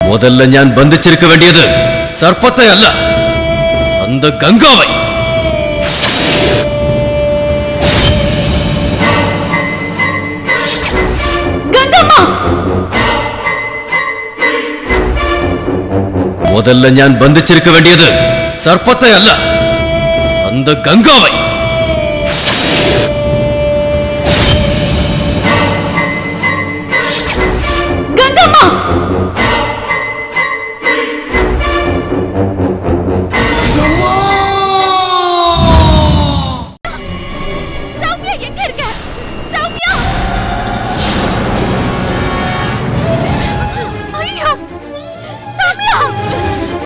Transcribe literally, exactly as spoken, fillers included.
முதல்ல ഞാൻ ബന്ധിച്ചിരിக்க வேண்டியது சர்ப்பத்தை அல்ல, அந்த கங்காவை. முதல்ல ഞാൻ ബന്ധിച്ചിരിக்க வேண்டியது சர்ப்பத்தை அல்ல, அந்த கங்காவை.